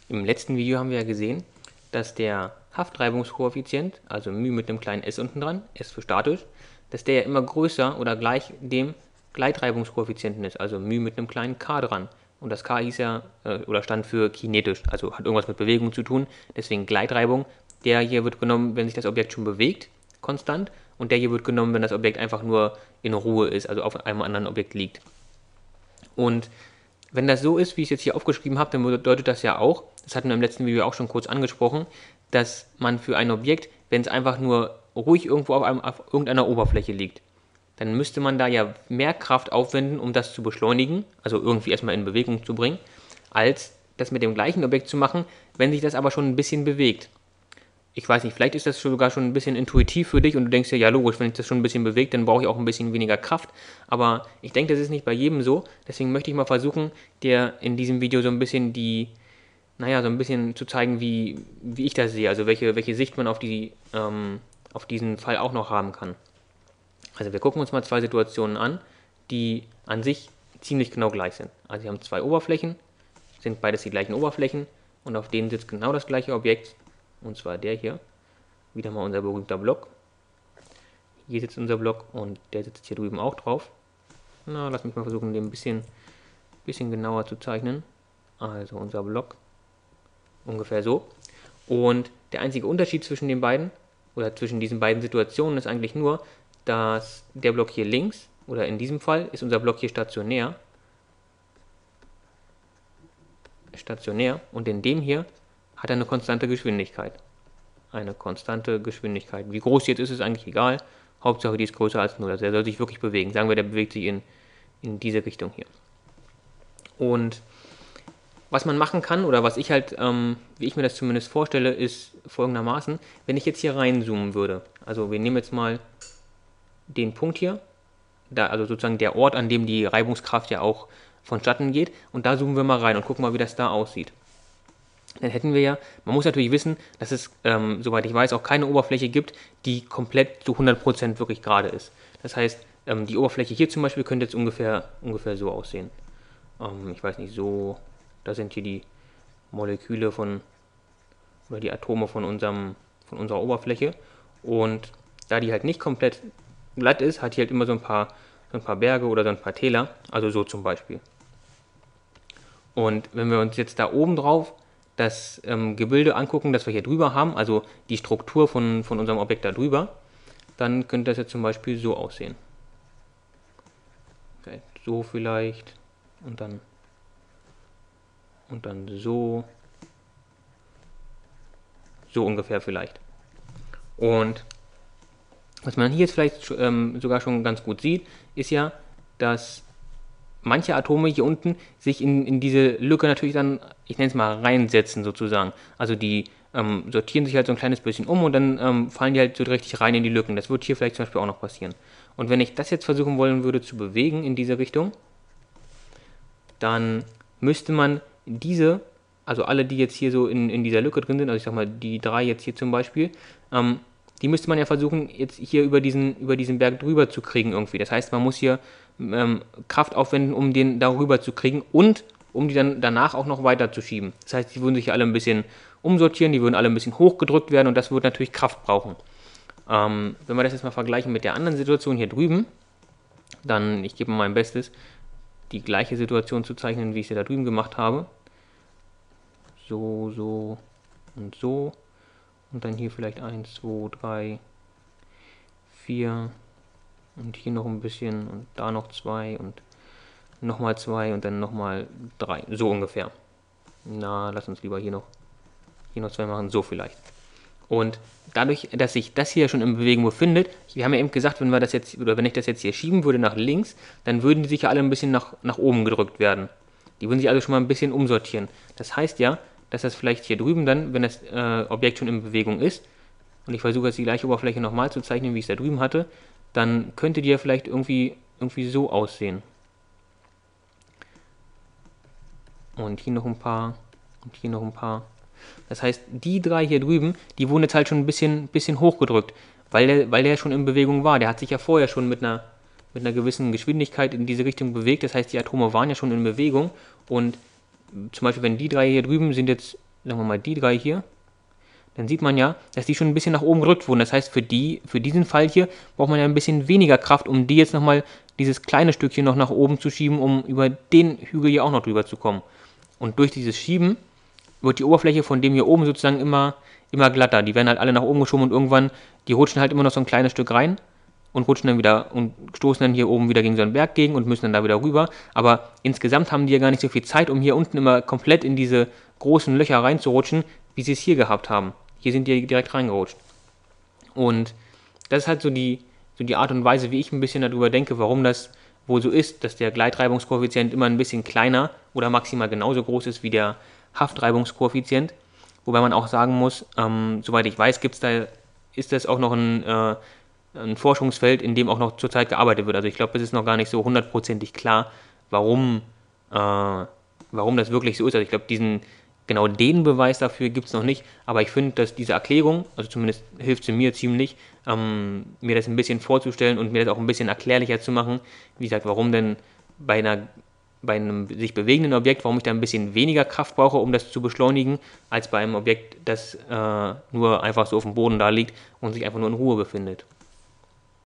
Im letzten Video haben wir ja gesehen, dass der Haftreibungskoeffizient, also μ mit einem kleinen s unten dran, s für statisch, dass der ja immer größer oder gleich dem Gleitreibungskoeffizienten ist, also μ mit einem kleinen k dran. Und das k hieß ja, oder stand für kinetisch, also hat irgendwas mit Bewegung zu tun, deswegen Gleitreibung. Der hier wird genommen, wenn sich das Objekt schon bewegt, konstant, und der hier wird genommen, wenn das Objekt einfach nur in Ruhe ist, also auf einem anderen Objekt liegt. Und wenn das so ist, wie ich es jetzt hier aufgeschrieben habe, dann bedeutet das ja auch, das hatten wir im letzten Video auch schon kurz angesprochen, dass man für ein Objekt, wenn es einfach nur ruhig irgendwo auf irgendeiner Oberfläche liegt, dann müsste man da ja mehr Kraft aufwenden, um das zu beschleunigen, also irgendwie erstmal in Bewegung zu bringen, als das mit dem gleichen Objekt zu machen, wenn sich das aber schon ein bisschen bewegt. Ich weiß nicht, vielleicht ist das sogar schon ein bisschen intuitiv für dich und du denkst dir, ja logisch, wenn sich das schon ein bisschen bewegt, dann brauche ich auch ein bisschen weniger Kraft. Aber ich denke, das ist nicht bei jedem so. Deswegen möchte ich mal versuchen, dir in diesem Video so ein bisschen so ein bisschen zu zeigen, wie ich das sehe. Also welche Sicht man auf diesen Fall auch noch haben kann. Also wir gucken uns mal zwei Situationen an, die an sich ziemlich genau gleich sind. Also wir haben zwei Oberflächen, sind beides die gleichen Oberflächen und auf denen sitzt genau das gleiche Objekt. Und zwar der hier. Wieder mal unser berühmter Block. Hier sitzt unser Block und der sitzt hier drüben auch drauf. Na, lass mich mal versuchen, den ein bisschen genauer zu zeichnen. Also unser Block. Ungefähr so. Und der einzige Unterschied zwischen den beiden, oder zwischen diesen beiden Situationen, ist eigentlich nur, dass der Block hier links, oder in diesem Fall, ist unser Block hier stationär. Und in dem hier hat er eine konstante Geschwindigkeit. Eine konstante Geschwindigkeit. Wie groß die jetzt ist, ist eigentlich egal. Hauptsache, die ist größer als 0. Also er soll sich wirklich bewegen. Sagen wir, der bewegt sich in diese Richtung hier. Und was man machen kann, oder was ich halt, wie ich mir das zumindest vorstelle, ist folgendermaßen, wenn ich jetzt hier reinzoomen würde. Also wir nehmen jetzt mal den Punkt hier, also sozusagen der Ort, an dem die Reibungskraft ja auch vonstatten geht. Und da zoomen wir mal rein und gucken mal, wie das da aussieht. Dann hätten wir ja, man muss natürlich wissen, dass es, soweit ich weiß, auch keine Oberfläche gibt, die komplett zu 100% wirklich gerade ist. Das heißt, die Oberfläche hier zum Beispiel könnte jetzt ungefähr so aussehen. Ich weiß nicht, so, da sind hier die Moleküle oder die Atome von unserer Oberfläche. Und da die halt nicht komplett glatt ist, hat die halt immer so ein paar Berge oder so ein paar Täler, also so zum Beispiel. Und wenn wir uns jetzt da oben drauf das Gebilde angucken, das wir hier drüber haben, also die Struktur von unserem Objekt da drüber, dann könnte das jetzt zum Beispiel so aussehen. Okay, so vielleicht und dann so ungefähr vielleicht. Und was man hier jetzt vielleicht sogar schon ganz gut sieht, ist ja, dass manche Atome hier unten sich in diese Lücke natürlich dann, ich nenne es mal, reinsetzen sozusagen. Also die sortieren sich halt so ein kleines bisschen um und dann fallen die halt so richtig rein in die Lücken. Das wird hier vielleicht zum Beispiel auch noch passieren. Und wenn ich das jetzt versuchen wollen würde zu bewegen in diese Richtung, dann müsste man also alle, die jetzt hier so in dieser Lücke drin sind, also ich sag mal die drei jetzt hier zum Beispiel, die müsste man ja versuchen, jetzt hier über diesen Berg drüber zu kriegen irgendwie. Das heißt, man muss hier Kraft aufwenden, um den darüber zu kriegen und um die dann danach auch noch weiter zu schieben. Das heißt, die würden sich alle ein bisschen umsortieren, die würden alle ein bisschen hochgedrückt werden und das würde natürlich Kraft brauchen. Wenn wir das jetzt mal vergleichen mit der anderen Situation hier drüben, dann, ich gebe mal mein Bestes, die gleiche Situation zu zeichnen, wie ich sie da drüben gemacht habe. So, so und so. Und dann hier vielleicht 1, 2, 3, 4 und hier noch ein bisschen und da noch 2 und nochmal 2 und dann nochmal 3. So ungefähr. Na, lass uns lieber hier noch 2 machen, so vielleicht. Und dadurch, dass sich das hier schon in Bewegung befindet, wir haben ja eben gesagt, wenn ich das jetzt hier schieben würde nach links, dann würden die sich ja alle ein bisschen nach oben gedrückt werden. Die würden sich also schon mal ein bisschen umsortieren. Das heißt ja, dass das vielleicht hier drüben dann, wenn das Objekt schon in Bewegung ist, und ich versuche jetzt die gleiche Oberfläche nochmal zu zeichnen, wie ich es da drüben hatte, dann könnte die ja vielleicht irgendwie so aussehen. Und hier noch ein paar, und hier noch ein paar. Das heißt, die drei hier drüben, die wurden jetzt halt schon ein bisschen hochgedrückt, weil der schon in Bewegung war. Der hat sich ja vorher schon mit einer gewissen Geschwindigkeit in diese Richtung bewegt. Das heißt, die Atome waren ja schon in Bewegung und zum Beispiel, wenn die drei hier drüben sind jetzt sagen wir mal die drei hier, dann sieht man ja, dass die schon ein bisschen nach oben gerückt wurden. Das heißt, für diesen Fall hier braucht man ja ein bisschen weniger Kraft, um die jetzt nochmal dieses kleine Stückchen noch nach oben zu schieben, um über den Hügel hier auch noch drüber zu kommen. Und durch dieses Schieben wird die Oberfläche von dem hier oben sozusagen immer glatter. Die werden halt alle nach oben geschoben und irgendwann, die rutschen halt immer noch so ein kleines Stück rein und rutschen dann wieder und stoßen dann hier oben wieder gegen so einen Berg gegen und müssen dann da wieder rüber. Aber insgesamt haben die ja gar nicht so viel Zeit, um hier unten immer komplett in diese großen Löcher reinzurutschen, wie sie es hier gehabt haben. Hier sind die direkt reingerutscht. Und das ist halt so die Art und Weise, wie ich ein bisschen darüber denke, warum das wohl so ist, dass der Gleitreibungskoeffizient immer ein bisschen kleiner oder maximal genauso groß ist wie der Haftreibungskoeffizient. Wobei man auch sagen muss, soweit ich weiß, ist das auch noch ein Forschungsfeld, in dem auch noch zurzeit gearbeitet wird. Also ich glaube, es ist noch gar nicht so hundertprozentig klar, warum das wirklich so ist. Also ich glaube, genau den Beweis dafür gibt es noch nicht, aber ich finde, dass diese Erklärung, also zumindest hilft sie mir ziemlich, mir das ein bisschen vorzustellen und mir das auch ein bisschen erklärlicher zu machen, wie gesagt, warum denn bei einem sich bewegenden Objekt, warum ich da ein bisschen weniger Kraft brauche, um das zu beschleunigen, als bei einem Objekt, das nur einfach so auf dem Boden da liegt und sich einfach nur in Ruhe befindet.